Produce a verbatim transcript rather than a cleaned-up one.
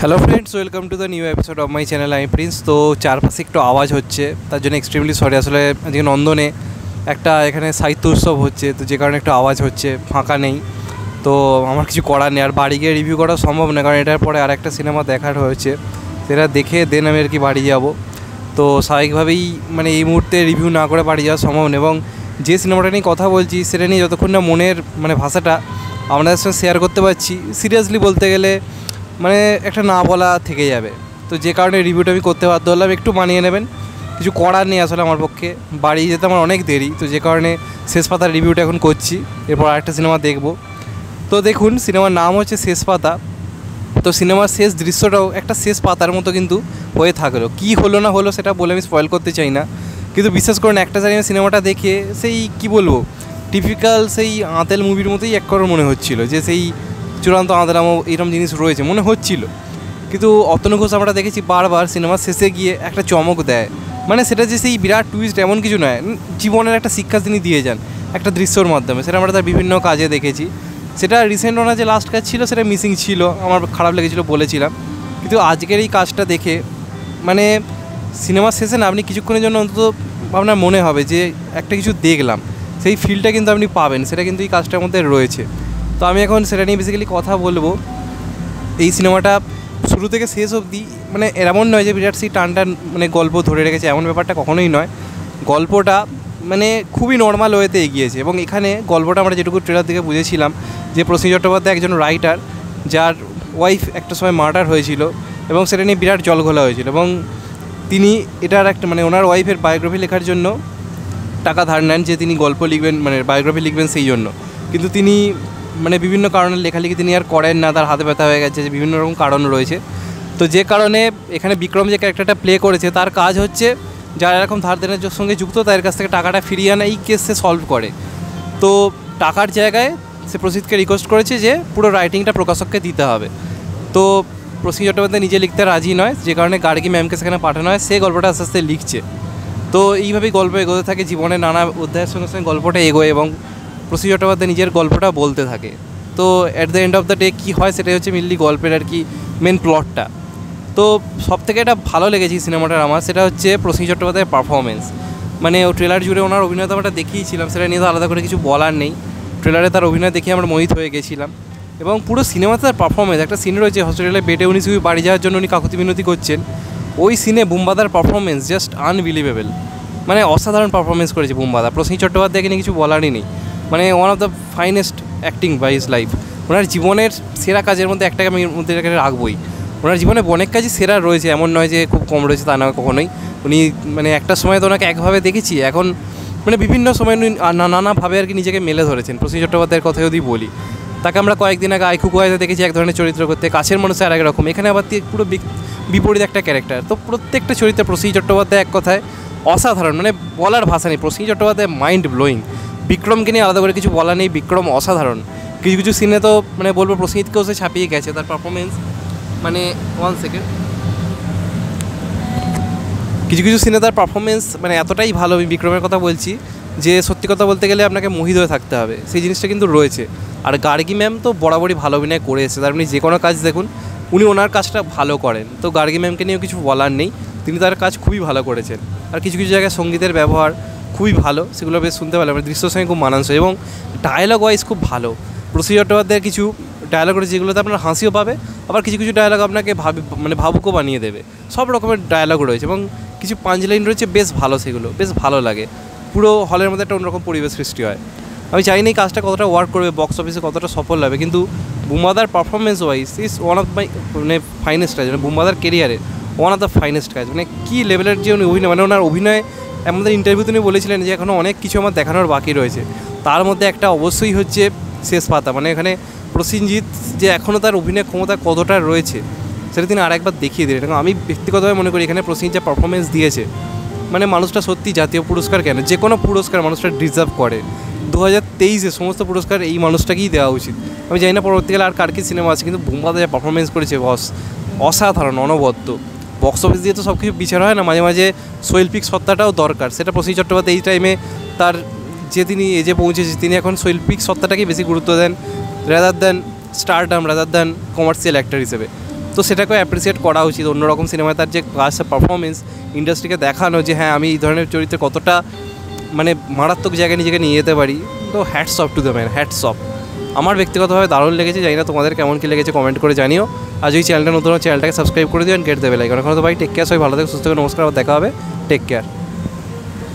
Hello friends, welcome to the new episode of my channel. আমি প্রিন্স। তো চারপাশে একটু আওয়াজ হচ্ছে, তার জন্য এক্সট্রিমলি সরি। আসলে আজকে নন্দনে একটা এখানে সাহিত্য উৎসব হচ্ছে, তো যে কারণে একটু আওয়াজ হচ্ছে, ফাঁকা নেই। তো আমার কিছু করার নেই, আর বাড়ি গিয়ে রিভিউ করা সম্ভব না, কারণ এটার পরে আর একটা সিনেমা দেখার হয়েছে, সেটা দেখে দেন আমি আর কি বাড়ি যাব। তো স্বাভাবিকভাবেই মানে এই মুহূর্তে রিভিউ না করে বাড়ি যাওয়া সম্ভব না, এবং যে সিনেমাটা নিয়ে কথা বলছি সেটা নিয়ে যতক্ষণ না মনের মানে ভাষাটা আপনাদের সঙ্গে শেয়ার করতে পারছি, সিরিয়াসলি বলতে গেলে মানে একটা না বলা থেকে যাবে। তো যে কারণে রিভিউটা আমি করতে বাধ্য হলাম, একটু মানিয়ে নেবেন, কিছু করার নেই আসলে আমার পক্ষে। বাড়ি যেতে আমার অনেক দেরি, তো যে কারণে শেষ পাতার রিভিউটা এখন করছি, এরপর আরেকটা সিনেমা দেখব। তো দেখুন, সিনেমার নাম হচ্ছে শেষ পাতা। তো সিনেমার শেষ দৃশ্যটাও একটা শেষ পাতার মতো কিন্তু হয়ে থাকলো। কী হলো না হলো সেটা বলে আমি স্পয়েল করতে চাই না, কিন্তু বিশ্বাস করুন একটা জানি সিনেমাটা দেখে সেই কি বলবো, টিপিক্যাল সেই আঁতেল মুভির মতোই এক করার মনে হচ্ছিলো, যে সেই চূড়ান্ত আঁতেলামো এরকম জিনিস রয়েছে মনে হচ্ছিল। কিন্তু অতনু ঘোষ আমরা দেখেছি বারবার সিনেমার শেষে গিয়ে একটা চমক দেয়, মানে সেটা যে সেই বিরাট টুইস্ট এমন কিছু নয়, জীবনের একটা শিক্ষা তিনি দিয়ে যান একটা দৃশ্যর মাধ্যমে। সেটা আমরা তার বিভিন্ন কাজে দেখেছি। সেটা রিসেন্ট ওনার যে লাস্ট কাজ ছিল সেটা মিসিং ছিল, আমার খারাপ লেগেছিলো বলেছিলাম। কিন্তু আজকের এই কাজটা দেখে মানে সিনেমার শেষে না আপনি কিছুক্ষণের জন্য অন্তত আপনার মনে হবে যে একটা কিছু দেখলাম, সেই ফিলটা কিন্তু আপনি পাবেন, সেটা কিন্তু এই কাজটার মধ্যে রয়েছে। তো আমি এখন সেটা নিয়ে বেসিক্যালি কথা বলবো। এই সিনেমাটা শুরু থেকে শেষ অবধি মানে এমন নয় যে বিরাট সেই টান টান মানে গল্প ধরে রেখেছে, এমন ব্যাপারটা কখনোই নয়। গল্পটা মানে খুবই নর্মাল ওয়েতে এগিয়েছে, এবং এখানে গল্পটা আমরা যেটুকু ট্রেলার থেকে বুঝেছিলাম যে প্রসেন চট্টোপাধ্যায় একজন রাইটার, যার ওয়াইফ একটা সময় মার্ডার হয়েছিল, এবং সেটা নিয়ে বিরাট জলঘোলা হয়েছিল, এবং তিনি এটার একটা মানে ওনার ওয়াইফের বায়োগ্রাফি লেখার জন্য টাকা ধার নেন, যে তিনি গল্প লিখবেন মানে বায়োগ্রাফি লিখবেন সেই জন্য। কিন্তু তিনি মানে বিভিন্ন কারণে লেখালেখি তিনি আর করেন না, তার হাতে ব্যথা হয়ে গেছে, যে বিভিন্ন রকম কারণ রয়েছে। তো যে কারণে এখানে বিক্রম যে ক্যারেক্টারটা প্লে করেছে, তার কাজ হচ্ছে যারা এরকম ধার দেনের সঙ্গে যুক্ত তাদের কাছ থেকে টাকাটা ফিরিয়ে আনা, এই কেস সে সলভ করে। তো টাকার জায়গায় সে প্রসিদ্ধকে রিকোয়েস্ট করেছে যে পুরো রাইটিংটা প্রকাশককে দিতে হবে। তো প্রসেন চট্টোপাধ্যায় নিজে লিখতে রাজি নয়, যে কারণে গার্গী ম্যামকে সেখানে পাঠানো হয়, সে গল্পটা আস্তে আস্তে লিখছে। তো এইভাবেই গল্প এগোতে থাকে, জীবনে নানা অধ্যায়ের সঙ্গে সঙ্গে গল্পটা এগোয়, এবং প্রসেন চট্টোপাধ্যায় নিজের গল্পটা বলতে থাকে। তো at the end of the day কী হয় সেটাই হচ্ছে মেনলি গল্পের আর কি মেন প্লটটা। তো সব থেকে এটা ভালো লেগেছে সিনেমাটার আমার, সেটা হচ্ছে প্রসেন চট্টোপাধ্যায়ের পারফরমেন্স। মানে ও ট্রেলার জুড়ে ওনার অভিনয় তো আমরা দেখিয়েছিলাম, সেটা নিয়ে তো আলাদা করে কিছু বলার নেই। ট্রেলারে তার অভিনয় দেখে আমরা মোহিত হয়ে গেছিলাম, এবং পুরো সিনেমাতে তার পারফরমেন্স। একটা সিন রয়েছে হসপিটালে বেডে উনি শুধু বাড়ি যাওয়ার জন্য উনি কাকুতি মিনতি করছেন, ওই সিনে বুম্বাদার পারফরমেন্স জাস্ট আনবিলিভেবল, মানে অসাধারণ পারফরমেন্স করেছে বুম্বাদা। প্রসেন চট্টোপাধ্যায়কে নিয়ে কিছু বলারই নেই, মানে one of the finest acting by his life. ওনার জীবনের সেরা কাজের মধ্যে একটাকে আমি মধ্যে রাখবই। ওনার জীবনে অনেক কাজই সেরা রয়েছে, এমন নয় যে খুব কম রয়েছে, তা না কখনোই। উনি মানে একটা সময় তো ওনাকে একভাবে দেখেছি, এখন মানে বিভিন্ন সময় উনি নানাভাবে আর কি নিজেকে মেলে ধরেছেন। প্রসেন চট্টোপাধ্যায়ের কথা যদি বলি, তাকে আমরা কয়েকদিন আগে আইখুকু আইতে দেখেছি এক ধরনের চরিত্র করতে, কাছের মানুষের আর এক রকম, এখানে আবার পুরো বিপরীত একটা ক্যারেক্টার। তো প্রত্যেকটা চরিত্রে প্রসেন চট্টোপাধ্যায় এক কথায় অসাধারণ, মানে বলার ভাষা নেই। Prosen Chattopadhyay mind blowing. বিক্রমকে নিয়ে আলাদা করে কিছু বলা নেই, বিক্রম অসাধারণ। কিছু কিছু সিনে তো মানে বলবো প্রসেনকেও সে ছাপিয়ে গেছে, তার পারফরমেন্স মানে ওয়ান সেকেন্ড কিছু কিছু সিনে তার পারফরমেন্স মানে এতটাই ভালো, আমি বিক্রমের কথা বলছি, যে সত্যি কথা বলতে গেলে আপনাকে মোহিত হয়ে থাকতে হবে, সেই জিনিসটা কিন্তু রয়েছে। আর গার্গী ম্যাম তো বরাবরই ভালো অভিনয় করে এসেছে, তার আপনি যে কোনো কাজ দেখুন উনি ওনার কাজটা ভালো করেন। তো গার্গী ম্যামকে নিয়েও কিছু বলার নেই, তিনি তার কাজ খুবই ভালো করেছেন। আর কিছু কিছু জায়গায় সঙ্গীতের ব্যবহার খুবই ভালো, সেগুলো বেশ শুনতে ভালো, মানে দৃশ্যের সঙ্গে খুব মানানসই, এবং ডায়লগ ওয়াইজ খুব ভালো। প্রসেন চট্টোপাধ্যায়ের কিছু ডায়লগ রয়েছে যেগুলোতে আপনার হাসিও পাবে, আবার কিছু কিছু ডায়লগ আপনাকে ভাবি মানে ভাবুকও বানিয়ে দেবে। সব রকমের ডায়লগ রয়েছে, এবং কিছু পাঞ্চ লাইন রয়েছে বেশ ভালো, সেগুলো বেশ ভালো লাগে। পুরো হলের মধ্যে একটা অন্যরকম পরিবেশ সৃষ্টি হয়। আমি চাই না এই কাজটা কতটা ওয়ার্ক করবে, বক্স অফিসে কতটা সফল হবে, কিন্তু বুম্বাদার performance wise is one of my মানে ফাইনেস্ট কাজ, মানে বুম্বাদার কেরিয়ারে ওয়ান অফ দ্য ফাইনেস্ট কাজ। মানে কী লেভেলের যে উনি অভিনয়, মানে ওনার অভিনয় আমাদের ইন্টারভিউতে উনি বলেছিলেন যে এখনও অনেক কিছু আমার দেখানোর বাকি রয়েছে, তার মধ্যে একটা অবশ্যই হচ্ছে শেষ পাতা। মানে এখানে প্রসেনজিৎ যে এখনও তার অভিনয় ক্ষমতা কতটা রয়েছে সেটা তিনি আরেকবার দেখিয়ে দিলেন। এবং আমি ব্যক্তিগতভাবে মনে করি এখানে প্রসেনজিৎ যে পারফরমেন্স দিয়েছে, মানে মানুষটা সত্যি জাতীয় পুরস্কার কেন, যে কোনো পুরস্কার মানুষটা ডিজার্ভ করে। দু হাজার তেইশে সমস্ত পুরস্কার এই মানুষটাকেই দেওয়া উচিত। আমি জানি না পরবর্তীকালে আর কার কি সিনেমা আছে, কিন্তু বুম্বাদা যা পারফরমেন্স করেছে বস অসাধারণ, অনবদ্য। বক্স অফিস দিয়ে তো সব কিছু বিচার হয় না, মাঝে মাঝে শৈল্পিক সত্তাটাও দরকার। সেটা প্রসেন চট্টোপাধ্যায় এই টাইমে তার যে তিনি এজে পৌঁছেছে, তিনি এখন শৈল্পিক সত্তাটাকেই বেশি গুরুত্ব দেন rather than stardom, rather than commercial actor হিসেবে। তো সেটাকেও অ্যাপ্রিসিয়েট করা উচিত। অন্যরকম সিনেমায় তার যে কাজ পারফরমেন্স, ইন্ডাস্ট্রিকে দেখানো যে হ্যাঁ আমি এই ধরনের চরিত্রে কতটা মানে মারাত্মক জায়গায় নিজেকে নিয়ে যেতে পারি। তো hats off to the man, hats off. আমার ব্যক্তিগতভাবে দারুণ লেগেছে, জানি না তোমাদের কেমন কী লেগেছে, কমেন্ট করে জানিও। আর যদি চ্যানেলটা নতুন চ্যানেলটাকে সাবস্ক্রাইব করে দিও, অ্যান্ড গেট দেবে লাইক। এখন তো ভাই টেক কেয়ার, সবাই ভালো থেকে সুস্থ থেকে নমস্কার, আবার দেখা হবে, টেক কেয়ার।